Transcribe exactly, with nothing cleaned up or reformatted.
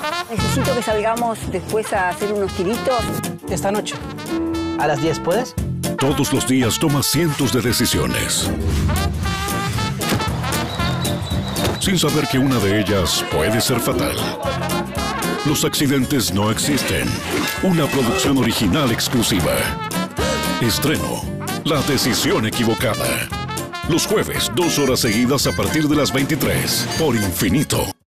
Necesito que salgamos después a hacer unos tiritos. Esta noche. ¿A las diez puedes? Todos los días toma cientos de decisiones, sin saber que una de ellas puede ser fatal. Los accidentes no existen. Una producción original exclusiva. Estreno: La decisión equivocada. Los jueves, dos horas seguidas a partir de las veintitrés, por Infinito.